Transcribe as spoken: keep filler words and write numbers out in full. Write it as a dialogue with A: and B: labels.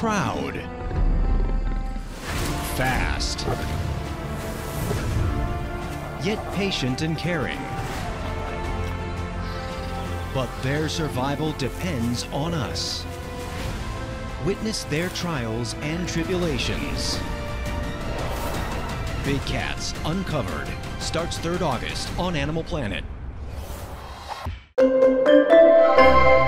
A: proud, fast, yet patient and caring. But their survival depends on us. Witness their trials and tribulations. Big Cats Uncovered starts third August on Animal Planet.